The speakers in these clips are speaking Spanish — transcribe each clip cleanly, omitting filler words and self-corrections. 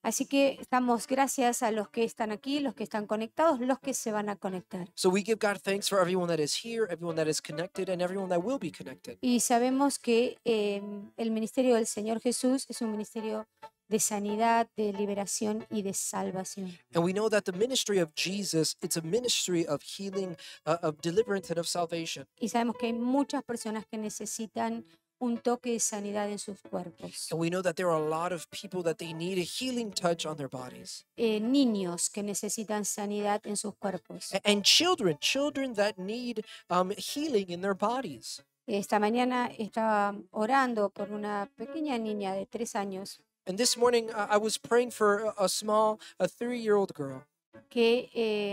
Así que damos gracias a los que están aquí, los que están conectados, los que se van a conectar. So we give God thanks for everyone that is here, everyone that is connected, and everyone that will be connected. Y sabemos que el ministerio del Señor Jesús es un ministerio de sanidad, de liberación y de salvación. And we know that the ministry of Jesus, it's a ministry of healing, of deliverance, and of salvation. Y sabemos que hay muchas personas que necesitan un toque de sanidad en sus cuerpos. And we know that there are a lot of people that they need a healing touch on their bodies. Niños que necesitan sanidad en sus cuerpos. And children that need healing in their bodies. Esta mañana estaba orando por una pequeña niña de 3 años And this morning, I was praying for a 3-year-old girl que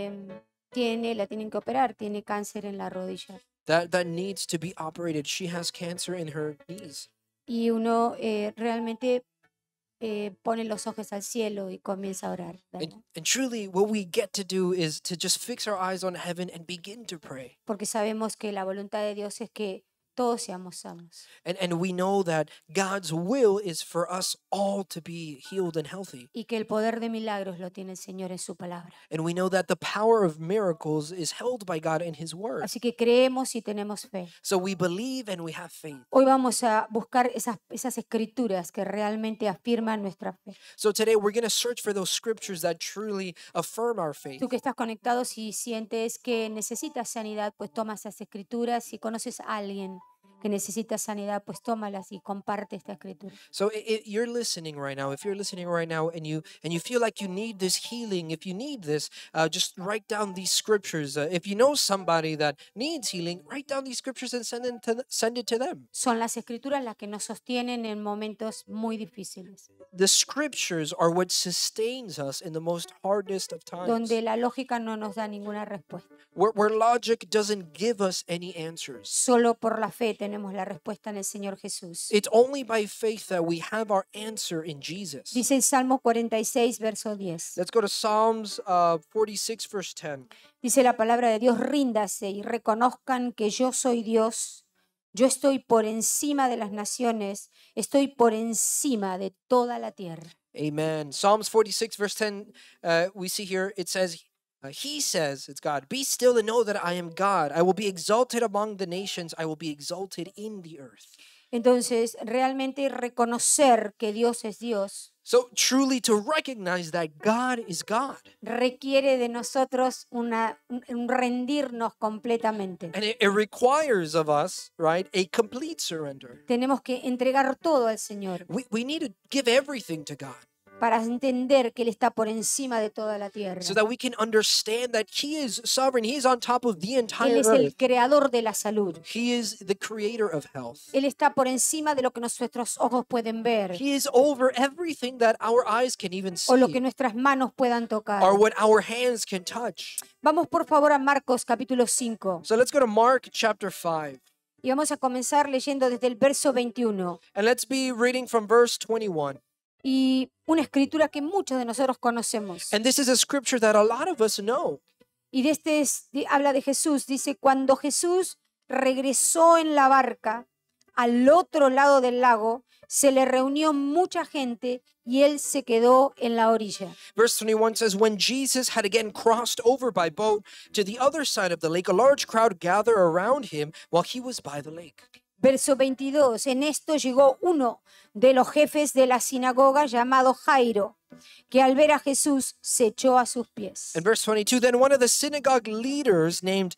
la tienen que operar, tiene cáncer en la rodilla. that needs to be operated. She has cancer in her knees. Y uno realmente pone los ojos al cielo y comienza a orar, ¿verdad? And truly, what we get to do is to just fix our eyes on heaven and begin to pray. Porque sabemos que la voluntad de Dios es que todos seamos sanos. And we know that God's will is for us all to be healed and healthy. Y que el poder de milagros lo tiene el Señor en su palabra. And we know that the power of miracles is held by God in His Word. Así que creemos y tenemos fe. So we believe and we have faith. Hoy vamos a buscar esas escrituras que realmente afirman nuestra fe. So today we're going to search for those scriptures that truly affirm our faith. Tú que estás conectado, si sientes que necesitas sanidad, pues toma esas escrituras. Si conoces a alguien que necesita sanidad, pues tómalas y comparte esta escritura. So you're listening right now. If you're listening right now and you feel like you need this healing, if you need this, just write down these scriptures. If you know somebody that needs healing, write down these scriptures and send it to them. Son las escrituras las que nos sostienen en momentos muy difíciles, The scriptures are what sustains us in the most hardest of times, donde la lógica no nos da ninguna respuesta. where logic doesn't give us any answers. Solo por la fe tenemos la respuesta en el Señor Jesús. It's only by faith that we have our answer in Jesus. Dice el Salmo 46, verso 10. Let's go to Psalms 46, verse 10. Dice la palabra de Dios: ríndase y reconozcan que yo soy Dios. Yo estoy por encima de las naciones, estoy por encima de toda la tierra. Amen. Psalms 46, verse 10, we see here, it says, He says, it's God, be still and know that I am God. I will be exalted among the nations. I will be exalted in the earth. Entonces, realmente reconocer que Dios es Dios So truly to recognize that God is God. requiere de nosotros un rendirnos completamente. And it requires of us, right, a complete surrender. Tenemos que entregar todo al Señor We need to give everything to God para entender que Él está por encima de toda la tierra. so that we can understand that He is sovereign. He is on top of the Él entire es el earth. creador de la salud. He is the creator of health. Él está por encima de lo que nuestros ojos pueden ver He is over everything that our eyes can even o lo que see nuestras manos puedan tocar. or what our hands can touch. Vamos por favor a Marcos capítulo 5 So let's go to Mark chapter 5. y vamos a comenzar leyendo desde el verso 21. And let's be reading from verse 21. Y una escritura que muchos de nosotros conocemos. And this is a scripture that a lot of us know. Y habla de Jesús. Dice: cuando Jesús regresó en la barca al otro lado del lago, se le reunió mucha gente y él se quedó en la orilla. Verse 21 says, When Jesus had again crossed over by boat to the other side of the lake, a large crowd gathered around him while he was by the lake. Verso 22. En esto llegó uno de los jefes de la sinagoga llamado Jairo, que al ver a Jesús se echó a sus pies. In verse 22, then one of the synagogue leaders named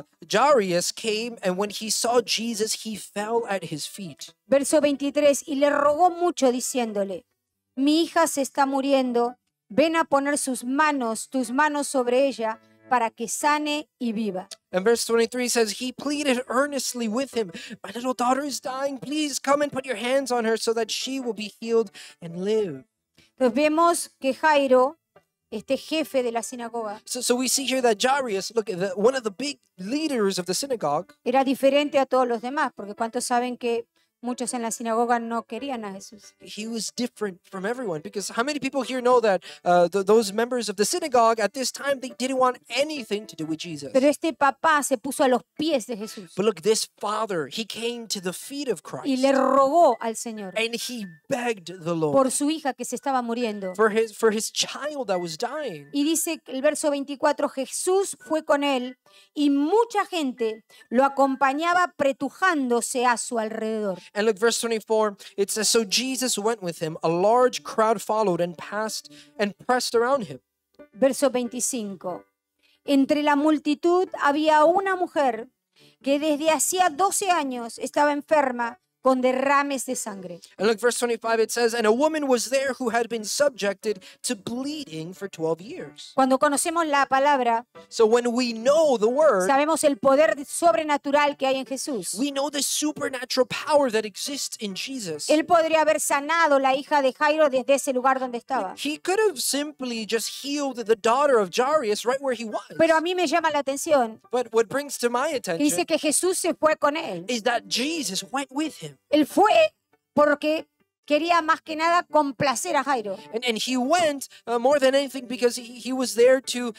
Jairus came, and when he saw Jesus, he fell at his feet. Verso 23. Y le rogó mucho diciéndole: mi hija se está muriendo, ven a poner tus manos sobre ella para que sane y viva. And verse 23 says, he pleaded earnestly with him, my little daughter is dying. Please come and put your hands on her so that she will be healed and live. Entonces vemos que Jairo, este jefe de la sinagoga, So we see here that Jairus, look, one of the big leaders of the synagogue, era diferente a todos los demás, porque ¿cuántos saben que Muchos en la sinagoga no querían a Jesús. He was different from everyone, because how many people here know that those members of the synagogue at this time, they didn't want anything to do with Jesus? Pero este papá se puso a los pies de Jesús But look, this father, he came to the feet of y Christ le rogó al Señor and he begged the Lord por su hija que se estaba muriendo. for his child that was dying. Y dice el verso 24, Jesús fue con él y mucha gente lo acompañaba pretujándose a su alrededor. And look, verse 24, it says, so Jesus went with him. A large crowd followed and pressed around him. Verso 25. Entre la multitud había una mujer que desde hacía 12 años estaba enferma con derrames de sangre. And look, verse 25, it says, and a woman was there who had been subjected to bleeding for 12 years. Cuando conocemos la palabra, So when we know the word, sabemos el poder sobrenatural que hay en Jesús. we know the supernatural power that exists in Jesus. Él podría haber sanado la hija de Jairo desde ese lugar donde estaba. He could have simply just healed the daughter of Jairus right where he was. Pero a mí me llama la atención But what brings to my que attention dice que Jesús se fue con él. is that Jesus went with him. Él fue porque quería más que nada complacer a Jairo. And he went more than anything because he was there to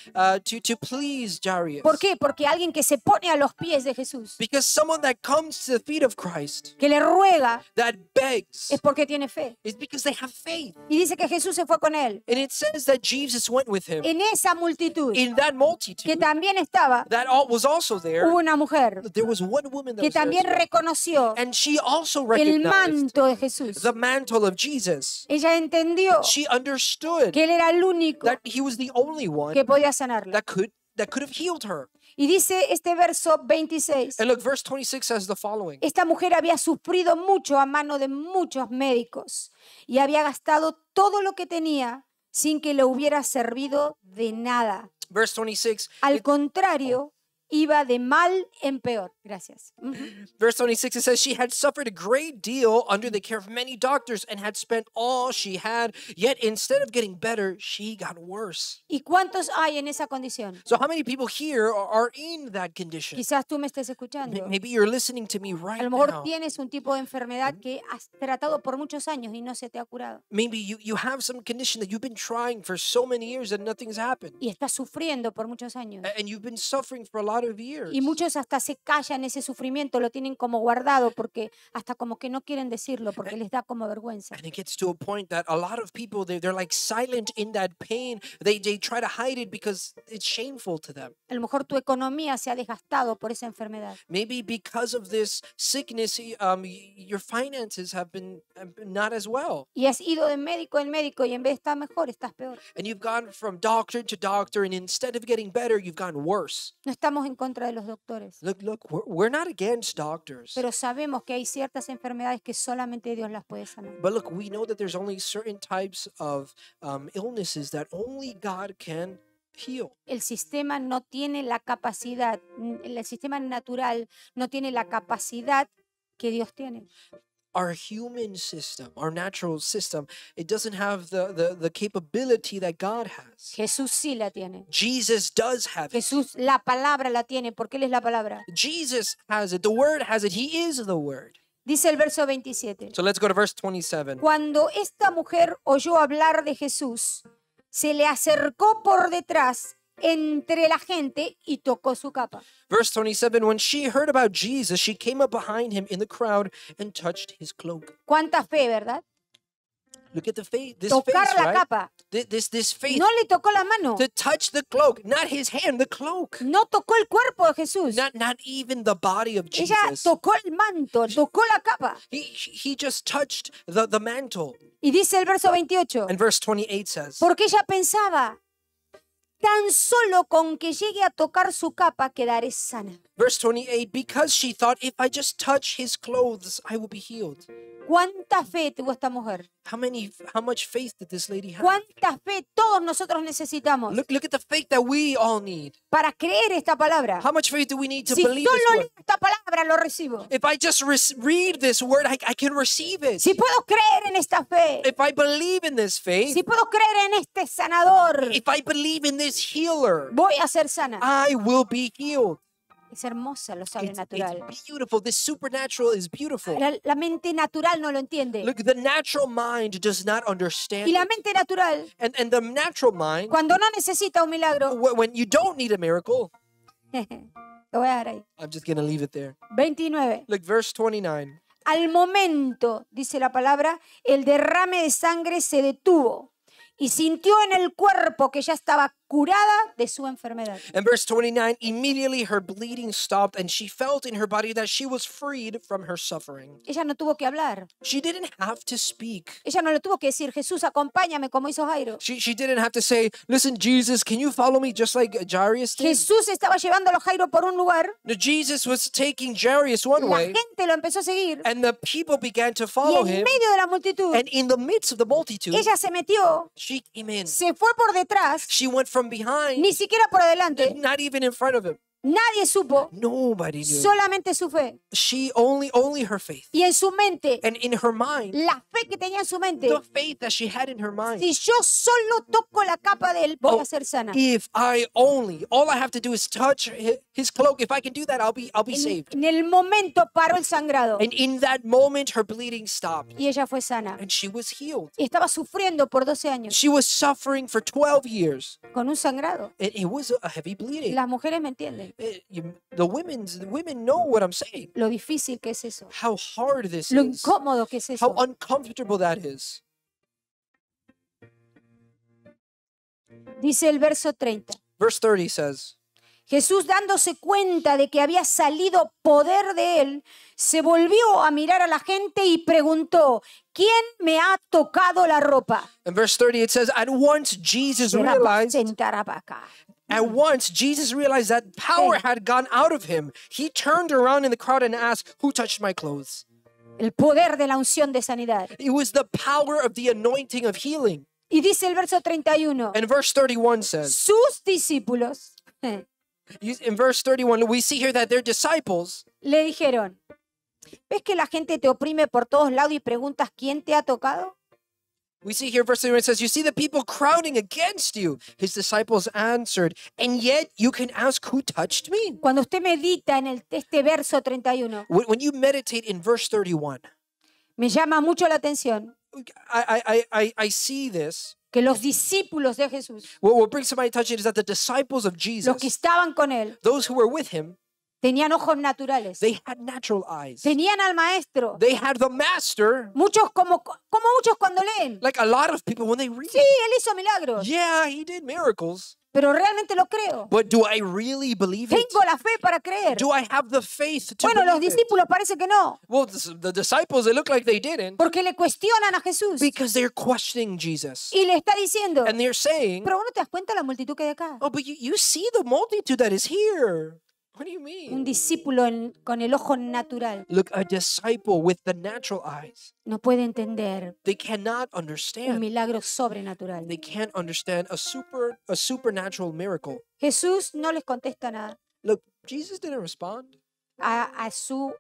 please Jairus. ¿Por qué? Porque alguien que se pone a los pies de Jesús, Because someone that comes to the feet of Christ, que le ruega, that begs, es porque tiene fe. is because they have faith. Y dice que Jesús se fue con él. And it says that Jesus went with him. En esa multitud In that que multitude, también estaba, that was also there, hubo una mujer there was one woman that que was there también as well. reconoció And she also el recognized manto de Jesús. the mantle of Jesus. Ella entendió She understood que él era el único that he was the only one que podía sanarla. that could have healed her. Y dice este verso 26, And look, verse 26 says the following. esta mujer había sufrido mucho a mano de muchos médicos y había gastado todo lo que tenía sin que le hubiera servido de nada. Verse 26. Al contrario, iba de mal en peor. Gracias. Ujú. Verse 26, it says, she had suffered a great deal under the care of many doctors and had spent all she had, yet instead of getting better, she got worse. ¿Y cuántos hay en esa condición? So how many people here are in that condition? Quizás tú me estés escuchando. Maybe you're listening to me A right lo mejor now. tienes un tipo de enfermedad que has tratado por muchos años y no se te ha curado. Maybe you have some condition that you've been trying for so many years and nothing's happened. Y estás sufriendo por muchos años. And you've been suffering for a lot of years. Y muchos hasta se callan ese sufrimiento, lo tienen como guardado porque hasta como que no quieren decirlo porque les da como vergüenza. And it gets to a point that a lot of people, they're like silent in that pain. They try to hide it because it's shameful to them. A lo mejor tu economía se ha desgastado por esa enfermedad. Maybe because of this sickness, your finances have been not as well. Y has ido de médico en médico y en vez de estar mejor, estás peor. And you've gone from doctor to doctor, and instead of getting better, you've gone worse. No estamos en contra de los doctores, Look, we're not against doctors. pero sabemos que hay ciertas enfermedades que solamente Dios las puede sanar. But look, we know that there's only certain types of illnesses that only God can heal. El sistema no tiene la capacidad, el sistema natural no tiene la capacidad que Dios tiene. Our human system, our natural system, it doesn't have the capability that God has. Jesús sí la tiene. Jesus does have it. Jesús la palabra la tiene porque Él es la palabra. Jesus has it. The Word has it. He is the Word. Dice el verso 27. So let's go to verse 27. Cuando esta mujer oyó hablar de Jesús, se le acercó por detrás entre la gente y tocó su capa. Verse 27, when she heard about Jesus, she came up behind him in the crowd and touched his cloak. Cuánta fe, ¿verdad? Look at the faith, this Tocar face, la right? capa. This faith No le tocó la mano. to touch the cloak, not his hand, the cloak. No tocó el cuerpo de Jesús. Not even the body of Ella Jesus. tocó el manto, tocó la capa. He just touched the mantle. Y dice el verso 28. And verse 28 says, Porque ella pensaba, tan solo con que llegue a tocar su capa quedaré sana. verse 28, because she thought, if I just touch his clothes, I will be healed. ¿Cuánta fe tuvo esta mujer? How much faith did this lady have? ¿Cuánta fe todos nosotros necesitamos Look at the faith that we all need. para creer esta palabra? How much faith do we need to Si believe this solo word? leo esta palabra lo recibo. If I just read this word, I can receive it. Si puedo creer en esta fe, If I believe in this faith, si puedo creer en este sanador, if I believe in this healer, voy a ser sana. I will be healed. Es hermosa lo It's sobrenatural. beautiful. This supernatural is beautiful. La mente natural no lo entiende. Look, the natural mind does not understand Y la it. mente natural, And the natural mind, cuando no necesita un milagro, when you don't need a miracle, lo voy a dar ahí. I'm just going to leave it there. 29. Look, verse 29. Al momento, dice la palabra, el derrame de sangre se detuvo y sintió en el cuerpo que ya estaba curada de su enfermedad. And verse 29, immediately her bleeding stopped and she felt in her body that she was freed from her suffering. Ella no tuvo que hablar. She didn't have to speak. Ella no le tuvo que decir, Jesús, acompáñame, como hizo Jairo. She didn't have to say, listen, Jesus, can you follow me just like Jairus did? Jesús estaba llevándolo a Jairo por un lugar. No, Jesus was taking Jairus one La way gente lo empezó a seguir. and the people began to Y follow en him. medio de la multitud, And in the midst of the multitude, ella se metió, she came in. se fue por detrás, She went from behind, ni siquiera por adelante. not even in front of him. Nadie supo, Nobody knew. solamente su fe. She only her faith. Y en su mente, And in her mind, la fe que tenía en su mente, the faith that she had in her mind. si yo solo toco la capa de él, voy Oh, a ser sana. If I only, all I have to do is touch his cloak. If I can do that, I'll be saved. En el momento paró el sangrado And in that moment, her bleeding stopped y ella fue sana. and she was healed. Y estaba sufriendo por 12 años She was suffering for 12 years. con un sangrado. It was a heavy bleeding. Las mujeres me entienden The women know what I'm saying. lo difícil que es eso, How hard this lo is. incómodo que es How eso. uncomfortable that is. Dice el verso 30. Verse 30 says, Jesús, dándose cuenta de que había salido poder de él, se volvió a mirar a la gente y preguntó, ¿quién me ha tocado la ropa? in verse 30 it says, at once Jesus realized that power had gone out of him. He turned around in the crowd and asked, who touched my clothes? El poder de la unción de sanidad. It was the power of the anointing of healing. Y dice el verso 31, And verse 31 says, sus discípulos in verse 31, we see here that their disciples, le dijeron, ¿ves que la gente te oprime por todos lados y preguntas quién te ha tocado? we see here verse 31, it says, you see the people crowding against you. His disciples answered, and yet you can ask who touched me? Cuando usted medita en este verso 31, When you meditate in verse 31, me llama mucho la atención I see this. que los discípulos de Jesús, What brings to my attention is that the disciples of los que Jesus, estaban con él, those who were with him, tenían ojos naturales, they had natural eyes. tenían al maestro. They had the master, Muchos como muchos cuando leen. like a lot of people when they read. Sí, él hizo milagros, Yeah, he did miracles. pero realmente lo creo. But do I really believe it? Tengo la fe para creer. Do I have the faith to Bueno, los believe it? discípulos parece que no, Well, the disciples, it looked like they didn't porque le cuestionan a Jesús because they're questioning Jesus. y le está diciendo, And they're saying, pero vos no te das cuenta la multitud que hay acá. oh, but you see the multitude that is here. What do you Un mean? discípulo con el ojo natural Look, a disciple with the natural eyes, no puede entender they cannot un understand. milagro sobrenatural. They can't understand a supernatural miracle. Jesús no les contesta nada Look, Jesus didn't respond. a su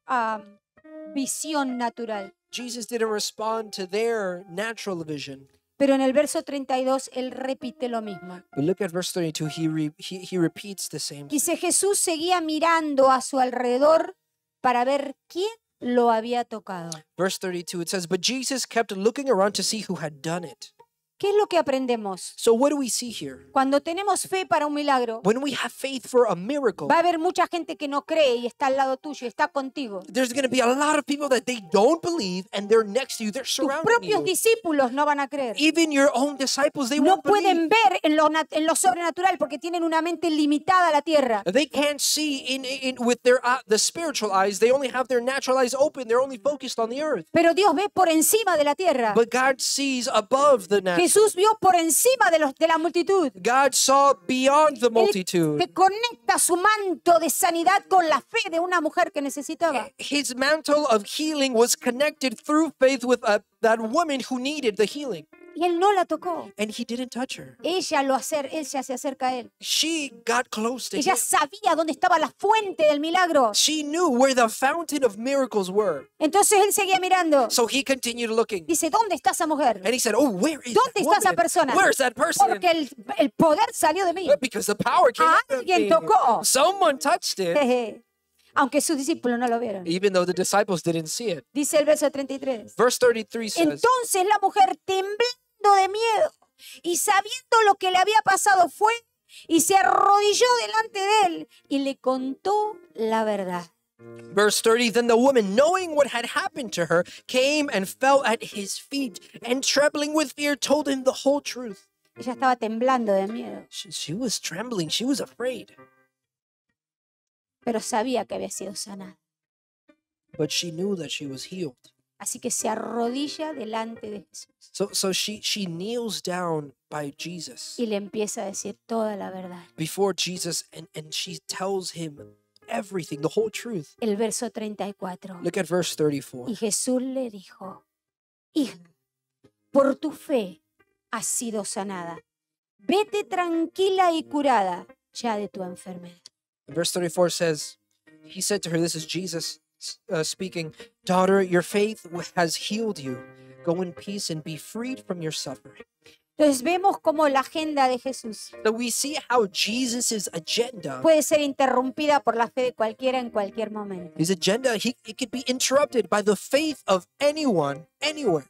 visión natural. Jesus didn't respond to their natural vision. Pero en el verso 32 él repite lo mismo. But look at verse 32. He repeats the same. Dice, Jesús seguía mirando a su alrededor para ver quién lo había tocado. Verse 32, it says, but Jesus kept looking around to see who had done it. ¿Qué es lo que aprendemos? So what do we see here? Cuando tenemos fe para un milagro, When we have faith for a miracle, va a haber mucha gente que no cree y está al lado tuyo, está contigo. there's going to be a lot of people that they don't believe and they're next to you. They're Tus surrounding propios you. discípulos no van a creer. Even your own disciples, they No won't believe. pueden ver en lo sobrenatural porque tienen una mente limitada a la tierra. They can't see with their the spiritual eyes. They only have their natural eyes open. They're only focused on the earth. Pero Dios ve por encima de la tierra. But God sees above the natural. Jesús vio por encima de la multitud. God saw beyond the multitude. Que conecta su manto de sanidad con la fe de una mujer que necesitaba. His mantle of healing was connected through faith with that woman who needed the healing. Y él no la tocó. and he didn't touch her. Ella se acerca a él. She got close to Ella him. sabía dónde estaba la fuente del milagro. She knew where the fountain of miracles were. Entonces él seguía mirando. So he continued looking. Dice, ¿dónde está esa mujer? And he said, oh, where is ¿Dónde that está esa woman? persona? Where's that person? Porque el poder salió de mí. Because the power came out of Alguien me. tocó. Someone touched it, Jeje. Aunque sus discípulos no lo vieron. even though the disciples didn't see it. Dice el verso 33. Verse 33 says, Entonces la mujer, temblando de miedo y sabiendo lo que le había pasado, fue y se arrodilló delante de él y le contó la verdad. Verse 30, then the woman, knowing what had happened to her, came and fell at his feet, and trembling with fear, told him the whole truth. Ella estaba temblando de miedo, She was trembling. She was afraid. pero sabía que había sido sanada. But she knew that she was healed. Así que se arrodilla delante de Jesús So she kneels down by Jesus, y le empieza a decir toda la verdad. before Jesus, and she tells him everything, the whole truth. El verso 34. Look at verse 34. Y Jesús le dijo, hija, por tu fe has sido sanada. Vete tranquila y curada ya de tu enfermedad. Verse 34 says, he said to her, this is Jesus speaking, daughter, your faith has healed you. Go in peace and be freed from your suffering. Entonces vemos cómo la agenda de Jesús So we see how Jesus' agenda, puede ser interrumpida por la fe de cualquiera en cualquier momento. his agenda, it could be interrupted by the faith of anyone, anywhere.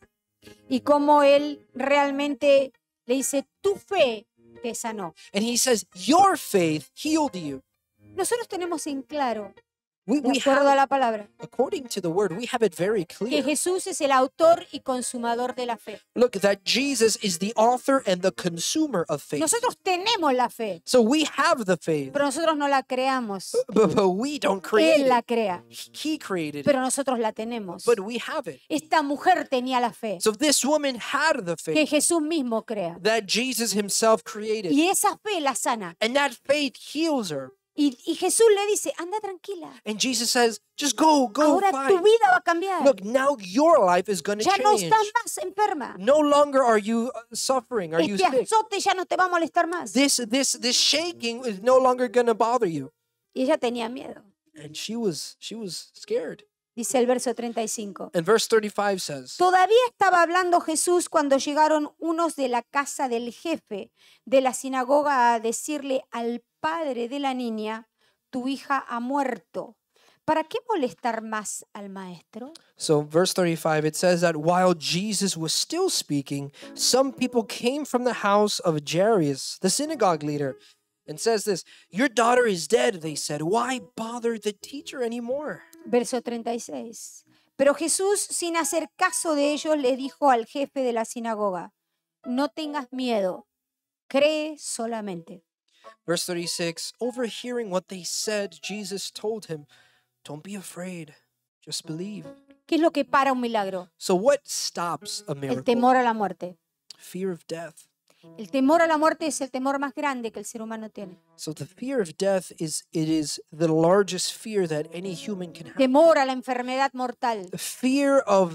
Y cómo él realmente le dice, tu fe te sanó. And he says, your faith healed you. Nosotros tenemos en claro, We de acuerdo have, a la palabra, according to the word, we have it very que clear. Jesús es el autor y consumador de la fe. Look, that Jesus is the author and the consumer of faith. Nosotros tenemos la fe, So we have the faith, pero nosotros no la creamos. but we don't create Él la it. crea, He created it, pero nosotros la tenemos. but we have it. Esta mujer tenía la fe So this woman had the que faith Jesús mismo crea. that Jesus himself created. Y esa fe la sana. And that faith heals her. Y Jesús le dice, anda tranquila. And Jesus says, just go Ahora tu fine. vida va a cambiar. Look, now your life is going to Ya no change. estás más enferma. No longer are you suffering, are you Este sick. azote ya no te va a molestar más. This shaking is no longer going to bother you. Y ella tenía miedo. And she was scared. Dice el verso 35. And verse 35 says, Todavía estaba hablando Jesús cuando llegaron unos de la casa del jefe de la sinagoga a decirle al padre de la niña, tu hija ha muerto. ¿Para qué molestar más al maestro? so verse 35, it says that while Jesus was still speaking, some people came from the house of Jairus, the synagogue leader, and says this, your daughter is dead, they said. Why bother the teacher anymore? Verso 36. Pero Jesús, sin hacer caso de ellos, le dijo al jefe de la sinagoga, no tengas miedo, cree solamente. Verse 36, overhearing what they said, Jesus told him, don't be afraid, just believe. ¿Qué es lo que para un milagro? So what stops a El miracle? temor a la muerte. Fear of death. El temor a la muerte es el temor más grande que el ser humano tiene. So the fear of death is the largest fear that any human can have. Temor a la enfermedad mortal. The fear of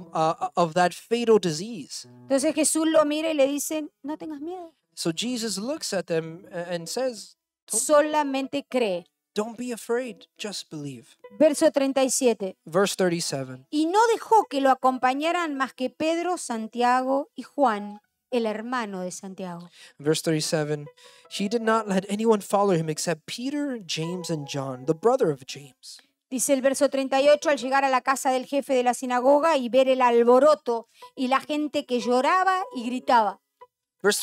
that fatal disease. Entonces Jesús lo mira y le dice, no tengas miedo, So Jesus looks at them and says, solamente cree. don't be afraid, just believe. Verso 37. Verse 37. Y no dejó que lo acompañaran más que Pedro, Santiago y Juan, el hermano de Santiago. Verse 37. He did not let anyone follow him except Peter, James, and John, the brother of James. Dice el verso 38, al llegar a la casa del jefe de la sinagoga y ver el alboroto y la gente que lloraba y gritaba. Verse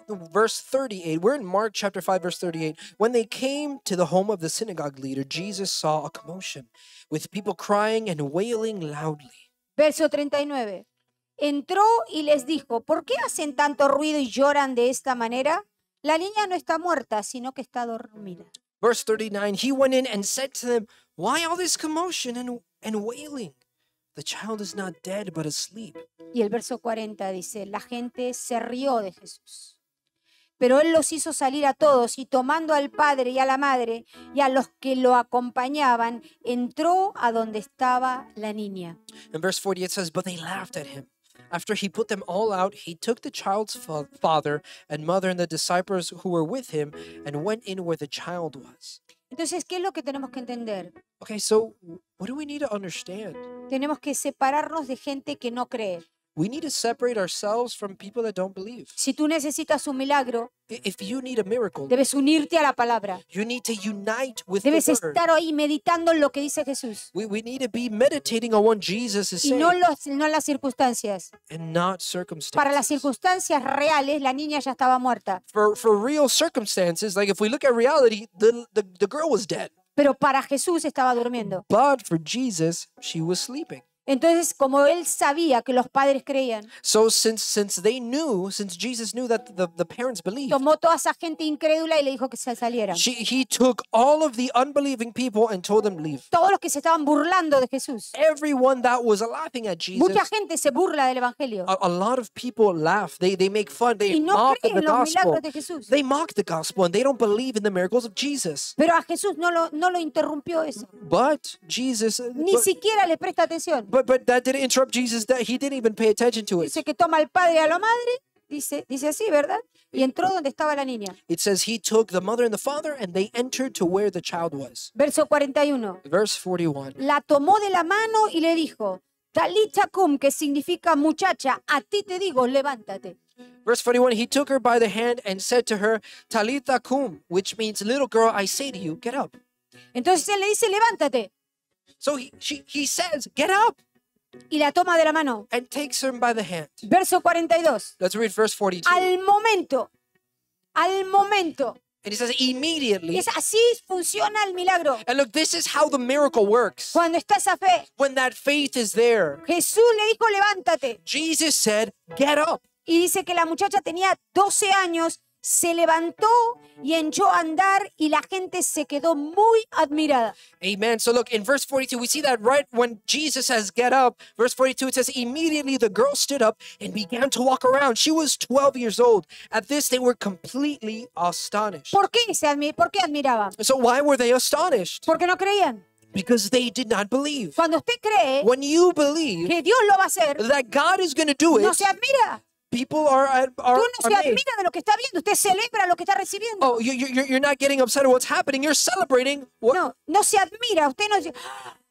38. We're in Mark chapter 5, verse 38. When they came to the home of the synagogue leader, Jesus saw a commotion with people crying and wailing loudly. Verso 39. Entró y les dijo, ¿por qué hacen tanto ruido y lloran de esta manera? La niña no está muerta, sino que está dormida. Verse 39. He went in and said to them, why all this commotion and wailing? The child is not dead, but asleep. Y el verso 40 dice, la gente se rió de Jesús. Pero él los hizo salir a todos y tomando al padre y a la madre y a los que lo acompañaban, entró a donde estaba la niña. And verse 48 says, but they laughed at him. After he put them all out, he took the child's father and mother and the disciples who were with him and went in where the child was. Entonces, ¿qué es lo que tenemos que entender? Okay, so what do we need to understand? Tenemos que separarnos de gente que no cree. We need to separate ourselves from people that don't believe. Si tú necesitas un milagro, If you need a miracle, debes unirte a la palabra. you need to unite with Debes the word. estar ahí meditando en lo que dice Jesús We need to be meditating on what Jesus is y saying no en las circunstancias. and not Para las circumstances. circunstancias reales, la niña ya estaba muerta. For real circumstances, like if we look at reality, the girl was dead. Pero para Jesús estaba durmiendo. But for Jesus, she was sleeping. Entonces, como él sabía que los padres creían, So since Jesus knew that the parents believed, tomó toda esa gente incrédula y le dijo que se salieran. he took all of the unbelieving people and told them leave. Todos los que se estaban burlando de Jesús. Everyone that was laughing at Jesus, Mucha gente se burla del Evangelio a lot of people laugh. They make fun. They y no mock creen the en los gospel. milagros de Jesús. They mock the gospel and they don't believe in the miracles of Jesus. Pero a Jesús no lo interrumpió eso. But Jesus, Ni siquiera le presta atención. but that didn't interrupt Jesus. That he didn't even pay attention to it. Dice que toma al padre y a la madre. Dice así, ¿verdad? Y entró donde estaba la niña. It says he took the mother and the father and they entered to where the child was. Verso 41. Verse 41. La tomó de la mano y le dijo, Talita cum, que significa muchacha, a ti te digo, levántate. Verse 41, he took her by the hand and said to her, Talitha cum, which means, little girl, I say to you, get up. Entonces él le dice, levántate. So he says, get up, Y la toma de la mano. and takes her by the hand. Verso 42. Let's read verse 42. Al momento. And he says, immediately. Es así funciona el milagro. And look, this is how the miracle works. Cuando está esa fe, When that faith is there, Jesús le dijo, levántate. Jesus said, get up. Y dice que la muchacha tenía 12 años, se levantó y echó a andar y la gente se quedó muy admirada. Amen. So look, in verse 42, we see that right when Jesus says, get up, verse 42, it says, immediately the girl stood up and began to walk around. She was 12 years old. At this, they were completely astonished. ¿Por qué admiraban? So why were they astonished? Porque no creían. Because they did not believe. Cuando usted cree When you believe que Dios lo va a hacer, that God is going to do no it, se admira. people are Tú no se amazed. admira de lo que está viendo, usted celebra lo que está recibiendo. Oh, you're not getting upset at what's happening. You're celebrating what, No se admira, usted no dice,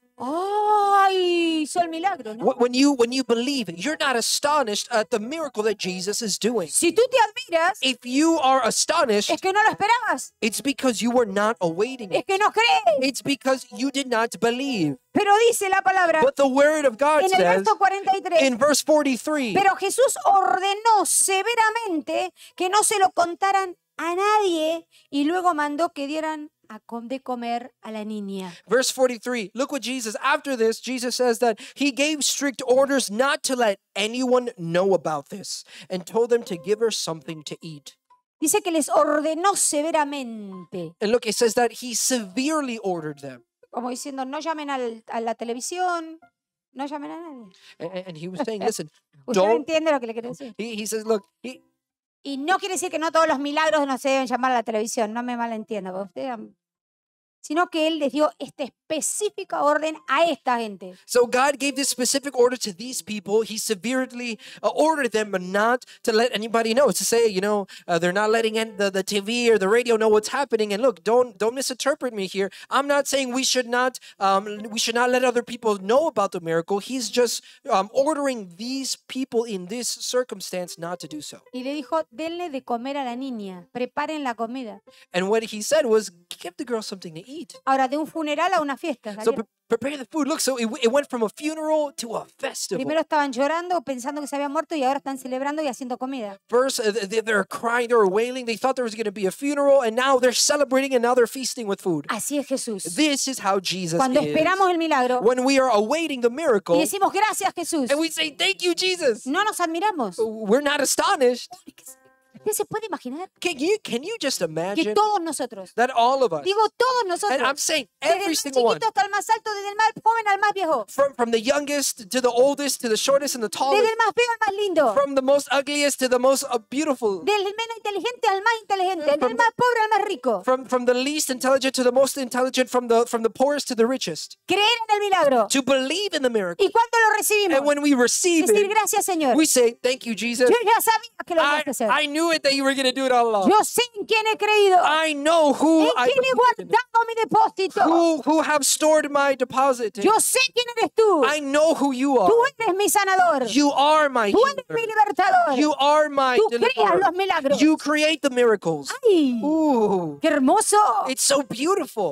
¡ay! Hizo el milagro, ¿no? when you believe. You're not astonished at the miracle that Jesus is doing. Si tú te admiras, If you are astonished, es que no lo esperabas, it's because you were not awaiting es it. que no crees. It's because you did not believe. Pero dice la palabra But the word of God en el says verso 43, in verse 43, pero Jesús ordenó severamente que no se lo contaran a nadie y luego mandó que dieran de comer a la niña. verse 43, look what after this, Jesus says that he gave strict orders not to let anyone know about this and told them to give her something to eat. Dice que les ordenó severamente, And look, it says that he severely ordered them. como diciendo, no llamen a la televisión, no llamen a nadie. And he was saying, listen, Usted no don't, entiende lo que le quiere decir. he says, look, Y no quiere decir que no todos los milagros no se deben llamar a la televisión, no me malentienda, porque usted, sino que él les dio esta específica orden a esta gente. so God gave this specific order to these people. He severely ordered them not to let anybody know. To say, they're not letting the TV or the radio know what's happening. And look, don't misinterpret me here. I'm not saying we should not let other people know about the miracle. He's just ordering these people in this circumstance not to do so. Y le dijo, denle de comer a la niña, preparen la comida. And what he said was, give the girl something to eat. Ahora, de un funeral a una fiesta. So salieron. prepare the food. Look, so it went from a funeral to a festival. Primero estaban llorando pensando que se había muerto y ahora están celebrando y haciendo comida. First, they're crying, they're wailing. They thought there was going to be a funeral, and now they're celebrating, and now they're feasting with food. Así es Jesús. This is how Jesus Cuando is. esperamos el milagro When we are awaiting the y miracle, decimos gracias Jesús, and we say, thank you, Jesus. no nos admiramos. We're not astonished. ¿Usted se puede imaginar Can you just que imagine todos nosotros, that all of us, digo todos and I'm nosotros, saying desde el every más single one, chiquito hasta el más alto, desde el más joven al más viejo, from the youngest to the oldest to the shortest and the desde tallest, el más feo al más lindo, from the most ugliest to the most beautiful, del menos inteligente al más inteligente, del más pobre al más rico, from the least intelligent to the most intelligent, from the poorest to the richest, creer en el milagro. to believe in the miracle. Y cuando lo recibimos, And when we receive decir it, gracias, Señor. we say, thank you, Jesus. Yo ya sabía que lo ibas a hacer. I knew it that you were going to do it all along. Yo sé en quién he creído, I know who en I quién he believe in, guardado mi depósito. who have stored my deposit. in. Yo sé quién eres tú. I know who you are. Tú eres mi sanador. You are my Tú eres mi healer. libertador. You are my Tú creas deliverer. los milagros. You create the miracles. ¡Ay! Ooh, ¡Qué hermoso! it's so beautiful.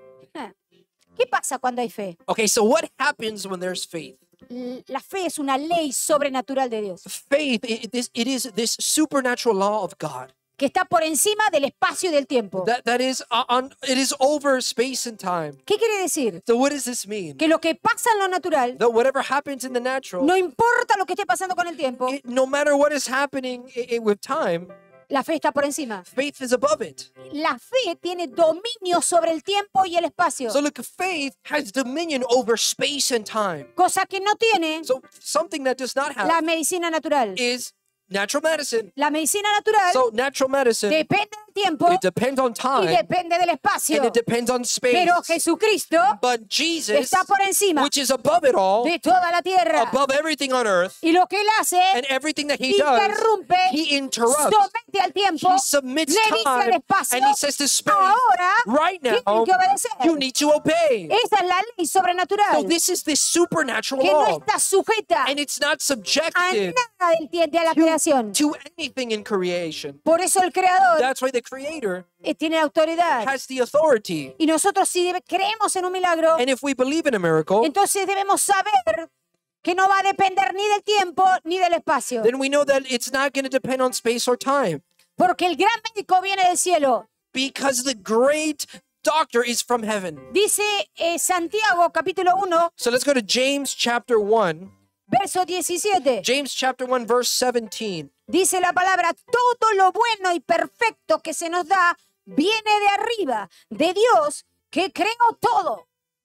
¿Qué pasa cuando hay fe? Okay, so what happens when there's faith? La fe es una ley sobrenatural de Dios Faith, it is this supernatural law of God que está por encima del espacio y del tiempo. that is it is over space and time. ¿Qué quiere decir? So what does this mean? Que lo que pasa en lo natural, That whatever happens in the natural, no importa lo que esté pasando con el tiempo, no matter what is happening with time, la fe está por encima. faith is above it. La fe tiene dominio sobre el tiempo y el espacio, So look, faith has dominion over space and time. cosa que no tiene So something that does not have la medicina natural. is natural medicine. La medicina natural So natural medicine, depende del tiempo it depends on y time depende del espacio. and it depends on space. Pero Jesucristo But Jesus, está por encima which is above it all, de toda la tierra. above everything on earth, Y lo que él hace, and everything that he does, interrumpe, he interrupts. somete al tiempo, He submits le dice al time, espacio, and he says to space, ahora right now, tienen que obedecer. you need to obey. Esa es la ley So sobrenatural this is this supernatural que no law, está sujeta and it's not a subjected nada de la creación. to anything in creation. Por eso el creador That's why the Creator tiene la autoridad. has the authority. Y nosotros si creemos en un milagro, And if we believe in a miracle, entonces debemos saber que no va a depender ni del tiempo ni del espacio. then we know that it's not going to depend on space or time, Porque el gran médico viene del cielo. because the great doctor is from heaven. Dice Santiago capítulo 1, So let's go to James chapter 1. verso 17. James chapter 1, verse 17. Dice la palabra, todo lo bueno y perfecto que se nos da viene de arriba, de Dios, que creó todo.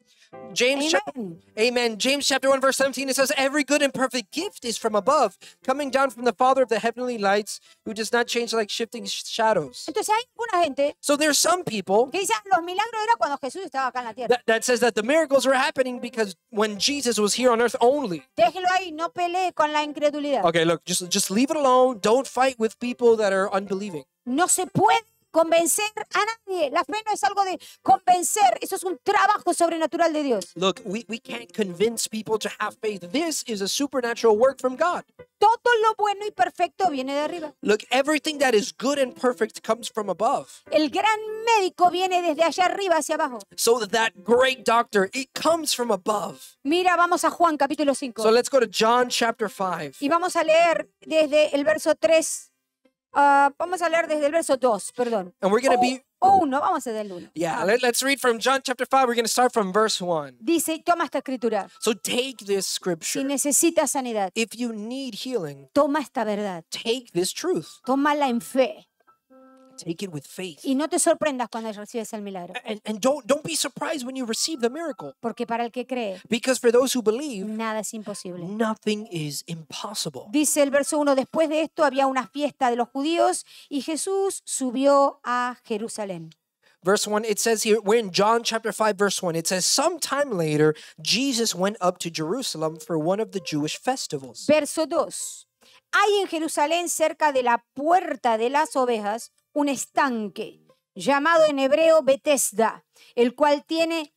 James, Amen. Amen. James chapter 1, verse 17, it says, every good and perfect gift is from above, coming down from the Father of the heavenly lights, who does not change like shifting shadows. Entonces hay alguna gente So there's some people que dice, los milagros era cuando Jesús estaba acá en la tierra. that says that the miracles were happening because when Jesus was here on earth only. Déjelo ahí, no pelee con la incredulidad. Okay, look, just leave it alone. Don't fight with people that are unbelieving. No se puede convencer a nadie. La fe no es algo de convencer, eso es un trabajo sobrenatural de Dios. Look, we can't convince people to have faith. This is a supernatural work from God. Todo lo bueno y perfecto viene de arriba. Look, everything that is good and perfect comes from above. El gran médico viene desde allá arriba hacia abajo. So that great doctor, it comes from above. Mira, vamos a Juan capítulo 5. So let's go to John chapter 5. Y vamos a leer desde el verso 3. Vamos a leer desde el verso 2, perdón. And we're going to be, O 1, vamos a leer el 1. yeah, let's read from John chapter 5. We're going to start from verse 1. Dice, toma esta escritura. So take this Si scripture. necesitas sanidad, If you need healing, toma esta verdad. take this truth. Tómala en fe. Take it with faith. Y no te sorprendas cuando recibes el milagro. And don't be surprised when you receive the miracle. Porque para el que cree, Because for those who believe, nada es imposible. nothing is impossible. Dice el verso 1, después de esto había una fiesta de los judíos y Jesús subió a Jerusalén. Verse 1, it says here, we're in John chapter 5, verse 1. It says, sometime later, Jesus went up to Jerusalem for one of the Jewish festivals. Verso 2. Hay en Jerusalén cerca de la puerta de las ovejas un estanque llamado en hebreo Betesda, el cual tiene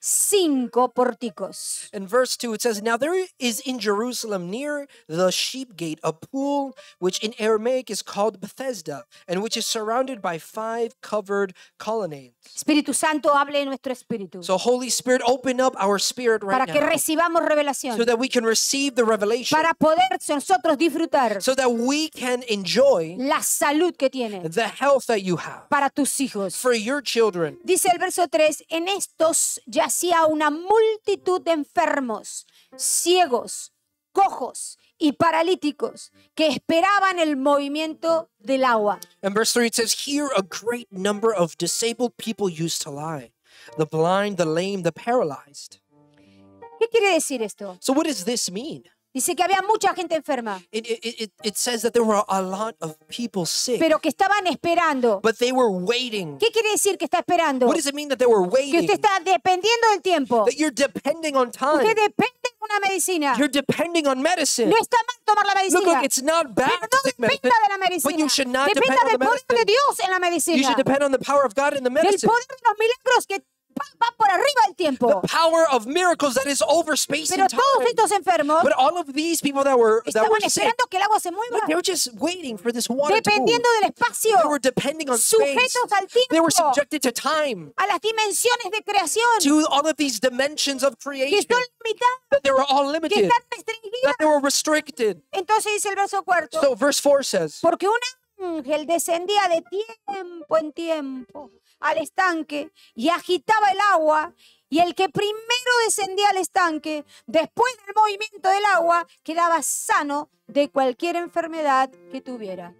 5 pórticos. In verse 2, it says, now there is in Jerusalem near the sheep gate a pool, which in Aramaic is called Bethesda, and which is surrounded by 5 covered colonnades. Espíritu Santo, hable en nuestro espíritu So Holy Spirit, open up our spirit right para que now recibamos revelación, so that we can receive the revelation, para poder nosotros disfrutar so that we can enjoy la salud que tienes the health that you have para tus hijos. for your children. Dice el verso 3, en estos yacía una multitud de enfermos, ciegos, cojos y paralíticos que esperaban el movimiento del agua. In verse 3, it says, "Here a great number of disabled people used to lie, the blind, the lame, the paralyzed." ¿Qué quiere decir esto? So what does this mean? Dice que había mucha gente enferma, It says that there were a lot of people sick, pero que estaban esperando. but they were waiting. ¿Qué quiere decir que está esperando? What does it mean that they were Que waiting? usted está dependiendo del tiempo. That you're depending on time. Usted depende de una medicina. You're depending on medicine. No está mal tomar la Look, medicina, it's not bad pero to no take medicine, dependa de la but medicina. you should not depend Dependa on del the poder de medicine. Dios en la You medicina. should depend on the power of God in the Del medicine. poder de los milagros que va por arriba del tiempo. The power of miracles that is over space Pero and todos time. estos enfermos But all of these people that were estaban sick, esperando que el agua se mueva, look, they were just waiting for this water to move. dependiendo del espacio, They were depending on space. sujetos al They were tiempo, subjected to time, a las dimensiones de creación, to all of these dimensions of que creation. son limitadas, That they were all que limited, están restringidas. that they were restricted. Entonces dice el verso 4, So verse 4 says, porque un ángel descendía de tiempo en tiempo al estanque y agitaba el agua, y el que primero descendía al estanque, después del movimiento del agua, quedaba sano de cualquier enfermedad que tuviera.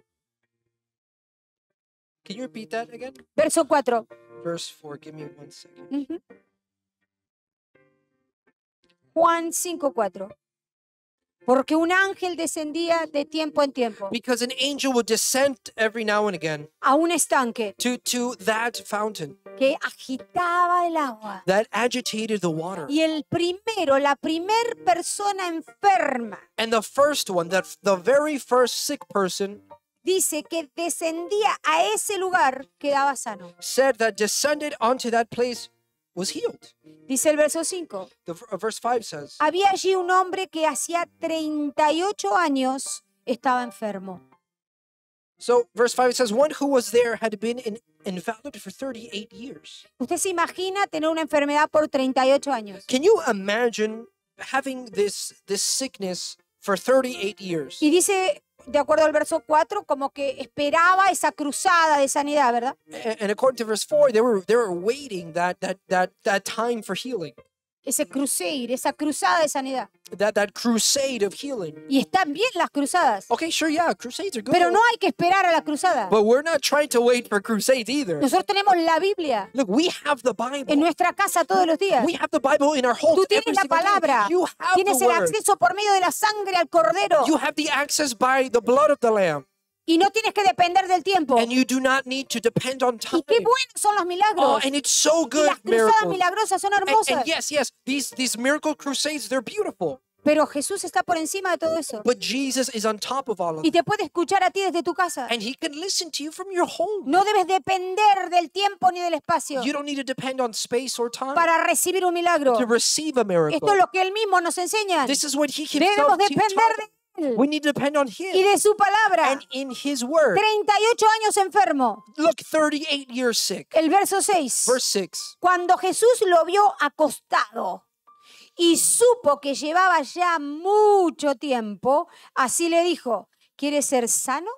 can you repeat that again? Verso 4. Verse 4, give me 1 second. Ujú. Juan 5:4. Porque un ángel descendía de tiempo en tiempo Because an angel would descend every now and again a un estanque to that fountain que agitaba el agua. that agitated the water. Y el primero, la primer persona enferma, And the first one, the very first sick person, dice que descendía a ese lugar, quedaba sano. said that descended onto that place was healed. Dice el verso 5. Verse 5 says, Había allí un hombre que hacía 38 años estaba enfermo. so verse 5 says, one who was there had been invalid for 38 years. ¿Usted se imagina tener una enfermedad por 38 años? Can you imagine having this sickness for 38 years? Y dice, de acuerdo al verso 4, como que esperaba esa cruzada de sanidad, ¿verdad? And according to verse 4, they were waiting that time for healing, Ese crusade, esa cruzada de sanidad. that crusade of healing. Y están bien las cruzadas, Okay, sure, yeah, crusades are good. pero no hay que esperar a la cruzada. But we're not trying to wait for crusades either. Nosotros tenemos la Biblia Look, we have the Bible. en nuestra casa todos los días. We have the Bible in our homes Tú every tienes la single day. palabra, You have tienes the el word. acceso por medio de la sangre al cordero You have the access by the blood of the Lamb. y no tienes que depender del tiempo. And you do not need to depend on time. Y qué buenos son los Oh, milagros. and it's so Y good, las cruzadas miracles. milagrosas son And hermosas. yes, these miracle crusades, they're beautiful. Pero Jesús está por encima de todo eso. But Jesus is on top of all of Y it. te puede escuchar a ti desde tu casa. And he can listen to you from your home. No debes depender del tiempo ni del espacio You don't need to depend on space or time para recibir un milagro. to receive a Esto miracle. es lo que Él mismo nos enseña. This is what he Debemos himself depender taught. de Él We need to depend on y him de su palabra. and in his word. 38 años enfermo. Look, 38 years sick. El verso 6. Verse 6. Cuando Jesús lo vio acostado y supo que llevaba ya mucho tiempo, así le dijo, ¿quieres ser sano?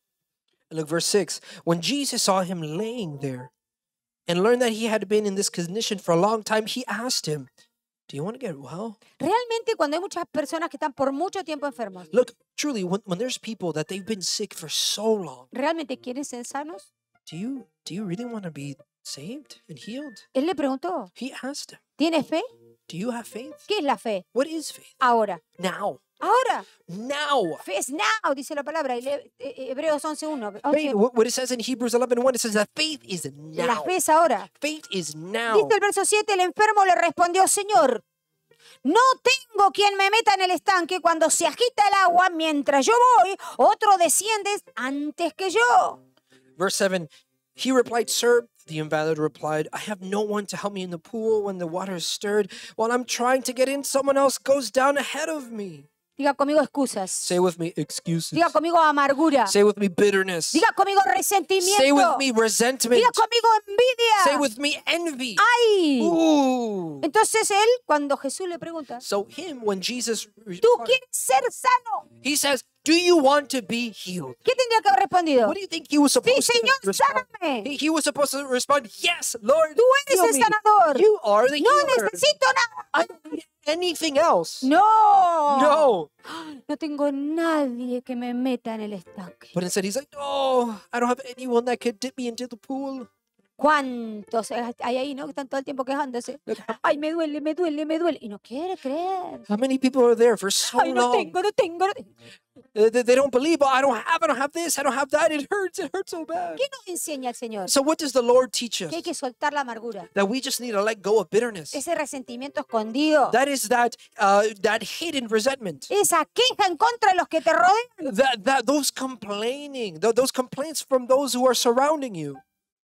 Look, verse 6. When Jesus saw him laying there and learned that he had been in this condition for a long time, he asked him, do you want to get well? Realmente cuando hay muchas personas que están por mucho tiempo enfermos, Look, truly, when there's people that they've been sick for so long, ¿realmente quieren ser sanos? do you really want to be saved and healed? Él le preguntó, He asked him, ¿tienes fe? do you have faith? ¿Qué es la fe? What is faith? Ahora. Now. Ahora. Now. Fe es now, dice la palabra. Hebreos 11:1. Faith, what it says in Hebrews 11:1, it says that faith is La now. fe es ahora. Faith is now. Dice el verso 7, el enfermo le respondió, Señor, no tengo quien me meta en el estanque cuando se agita el agua, mientras yo voy, otro desciende antes que yo. Verse 7, he replied, Sir, the invalid replied, I have no one to help me in the pool when the water is stirred. While I'm trying to get in, someone else goes down ahead of me. Diga conmigo excusas. Say with me, excuses. Diga conmigo amargura. Say with me, bitterness. Diga conmigo Say with resentimiento. me, resentment. Diga conmigo Say envidia. with me, envy. ¡Ay! Ooh. Entonces él, cuando Jesús le pregunta, So him, when Jesus ¿tú replied, quieres ser sano? he says, do you want to be healed? ¿Qué tendría que haber respondido? What do you think he was Sí, supposed to Señor, respond? sáname. He was supposed to respond, yes, Lord, Tú eres heal el me. sanador. You are the No healer. necesito nada. I don't need anything else. No. No. No tengo nadie que me meta en el estanque. But instead, he's like, no, I don't have anyone that could dip me into the pool. ¿Cuántos hay ahí, no? Que están todo el tiempo quejándose. Ay, me duele, me duele, me duele. Y no quiere creer. How many people are there for so Ay, no long? tengo, no tengo, no tengo. They don't believe, oh, I don't have this, I don't have that. It hurts so bad. ¿Qué nos enseña el Señor? So what does the Lord teach us? Que hay que soltar la amargura. That we just need to let go of bitterness. Ese resentimiento escondido. That is that hidden resentment. Esa queja en contra de los que te rodean. Those complaining, those complaints from those who are surrounding you.